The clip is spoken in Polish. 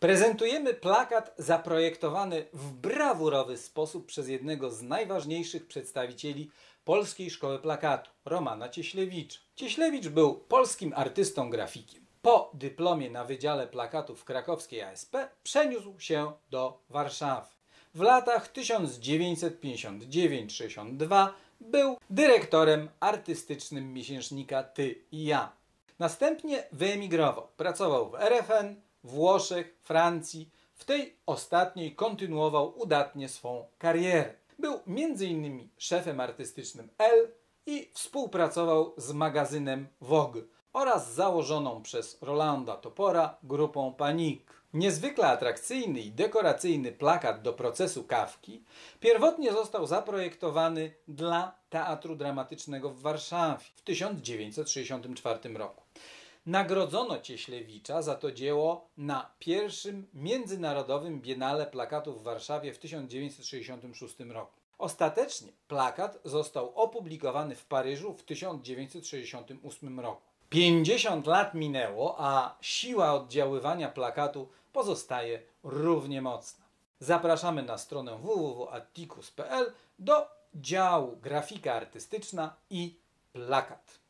Prezentujemy plakat zaprojektowany w brawurowy sposób przez jednego z najważniejszych przedstawicieli polskiej szkoły plakatu, Romana Cieślewicza. Cieślewicz był polskim artystą grafikiem. Po dyplomie na Wydziale Plakatu w krakowskiej ASP przeniósł się do Warszawy. W latach 1959-62 był dyrektorem artystycznym miesięcznika Ty i Ja. Następnie wyemigrował. Pracował w RFN, Włoszech, Francji. W tej ostatniej kontynuował udatnie swą karierę. Był m.in. szefem artystycznym Elle i współpracował z magazynem Vogue oraz założoną przez Rolanda Topora grupą Panique. Niezwykle atrakcyjny i dekoracyjny plakat do procesu Kafki pierwotnie został zaprojektowany dla Teatru Dramatycznego w Warszawie w 1964 roku. Nagrodzono Cieślewicza za to dzieło na pierwszym Międzynarodowym Biennale Plakatu w Warszawie w 1966 roku. Ostatecznie plakat został opublikowany w Paryżu w 1968 roku. 50 lat minęło, a siła oddziaływania plakatu pozostaje równie mocna. Zapraszamy na stronę www.atticus.pl do działu grafika artystyczna i plakat.